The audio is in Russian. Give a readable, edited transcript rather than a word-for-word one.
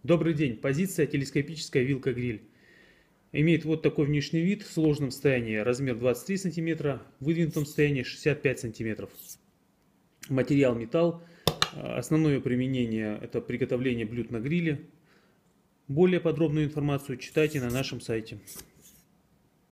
Добрый день. Позиция телескопическая вилка-гриль. Имеет вот такой внешний вид. В сложном состоянии размер 23 см, в выдвинутом состоянии 65 см. Материал металл. Основное применение — это приготовление блюд на гриле. Более подробную информацию читайте на нашем сайте.